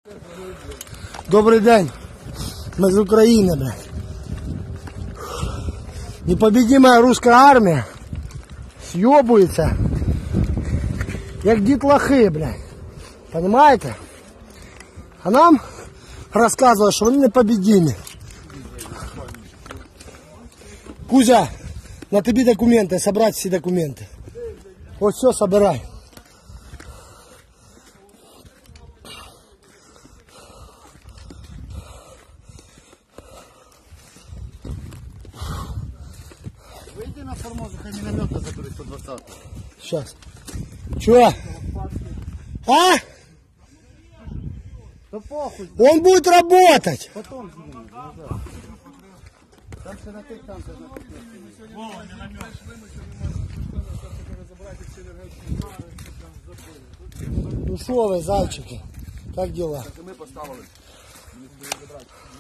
Добрий день. Ми з України, блядь. Непобедимая русская армия съебуется, як дітлахи, блядь. Понимаете? А нам розказують, що вони непобедимі. Кузя, на тобі документи, собрать всі документи. Ось все, собирай. Выйди на формозу, хай миномета заберет 120. Сейчас. Чё? А? Да похуй, Он будет работать. потом снимем. Там все на тех, там все на тех. Ну шо вы, зайчики? Как дела? Ми поставили.